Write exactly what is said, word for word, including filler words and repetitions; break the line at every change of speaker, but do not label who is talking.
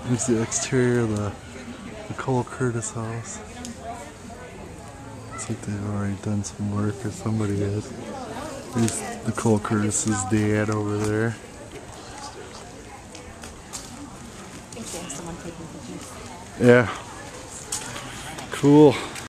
Here's the exterior of the Nicole Curtis house. Looks like they've already done some work, or somebody has. Here's Nicole Curtis's dad over there.
I think there's someone taking pictures.
Yeah. Cool.